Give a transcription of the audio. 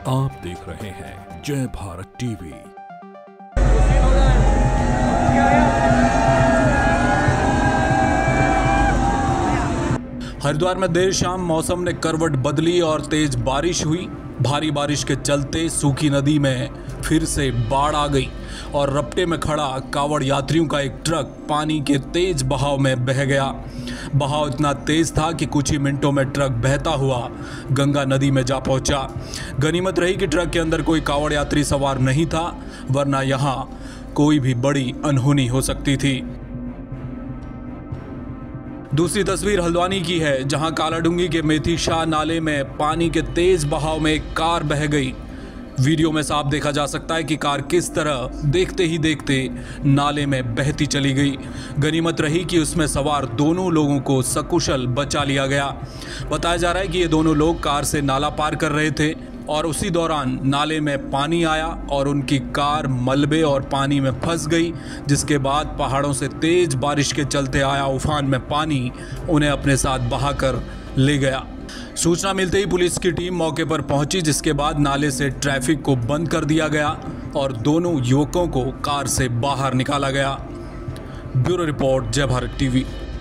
आप देख रहे हैं जय भारत टीवी। हरिद्वार में देर शाम मौसम ने करवट बदली और तेज बारिश हुई। भारी बारिश के चलते सूखी नदी में फिर से बाढ़ आ गई और रपटे में खड़ा कावड़ यात्रियों का एक ट्रक पानी के तेज बहाव में बह गया। बहाव इतना तेज था कि कुछ ही मिनटों में ट्रक बहता हुआ गंगा नदी में जा पहुंचा। गनीमत रही कि ट्रक के अंदर कोई कावड़ यात्री सवार नहीं था, वरना यहाँ कोई भी बड़ी अनहोनी हो सकती थी। दूसरी तस्वीर हल्द्वानी की है, जहां कालाडूंगी के मेथी शाह नाले में पानी के तेज बहाव में एक कार बह गई। वीडियो में साफ देखा जा सकता है कि कार किस तरह देखते ही देखते नाले में बहती चली गई। गनीमत रही कि उसमें सवार दोनों लोगों को सकुशल बचा लिया गया। बताया जा रहा है कि ये दोनों लोग कार से नाला पार कर रहे थे और उसी दौरान नाले में पानी आया और उनकी कार मलबे और पानी में फंस गई, जिसके बाद पहाड़ों से तेज बारिश के चलते आया उफान में पानी उन्हें अपने साथ बहाकर ले गया। सूचना मिलते ही पुलिस की टीम मौके पर पहुंची, जिसके बाद नाले से ट्रैफिक को बंद कर दिया गया और दोनों युवकों को कार से बाहर निकाला गया। ब्यूरो रिपोर्ट, जय भारत टीवी।